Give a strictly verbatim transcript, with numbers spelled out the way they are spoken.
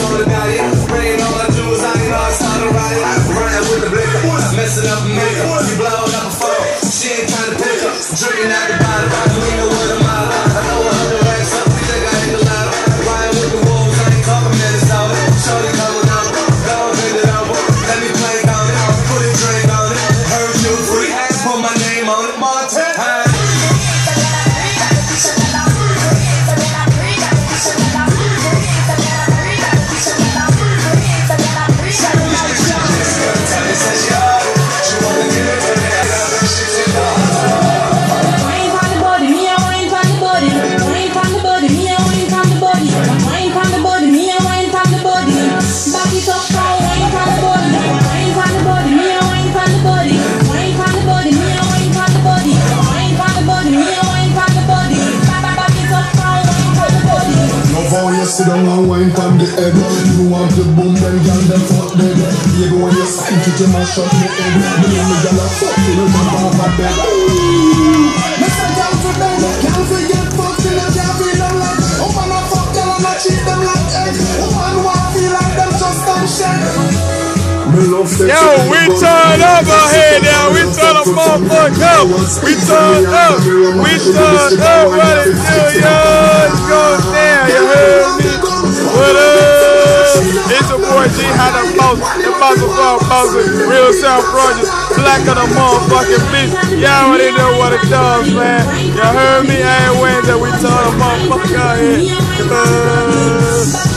on the diet. Spraying all my jewels, I ain't know I started riding. Running with the blicker, messing up the makeup. You blowing up a phone, she ain't trying to pick up. Drinking out the bottle, leaning with a mile. I know a hundred racks up, you think I ain't allowed. Riding with the wolves, I ain't talking minutes out. Shorty coming up, go bend it over. Let me play on it, put a drink on it. Heard you free, put my name on it. Martin, hi. Sit down and wine from the head. You want the boom, then girl, then fuck dead. Baby, when you sign, kick him and shut me head. Me and me girl a fuck till you jump off my bed. Mister girl for bed, can't forget fucked till you can't feel them legs. Woman a fuck girl and a cheat them like eggs. Woman want feel like them just don't shed. Yo, we turn up out here now. We turn the motherfucker up. We turn up. We turn up. What it do, yo? It's going down. You heard me? What up? It's your boy G. How the boss? The boss of all bosses. Real South Rogers. Black of the motherfucking beast. Y'all already know what it does, man. You heard me? I ain't waiting till we turn the motherfucker out here. Uh,